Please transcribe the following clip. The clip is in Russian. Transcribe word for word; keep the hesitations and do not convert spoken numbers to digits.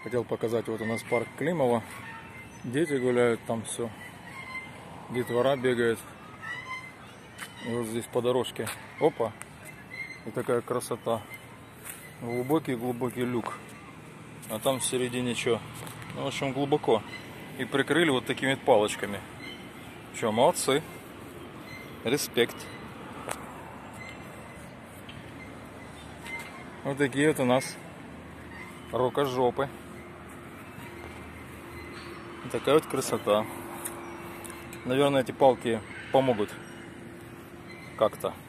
Хотел показать, вот у нас парк Климова. Дети гуляют, там все. Детвора бегает. И вот здесь по дорожке. Опа. И такая красота. Глубокий-глубокий люк. А там в середине что? Ну, в общем, глубоко. И прикрыли вот такими палочками. Что, молодцы. Респект. Вот такие вот у нас рукожопы. Такая вот красота. Наверное, эти палки помогут как-то.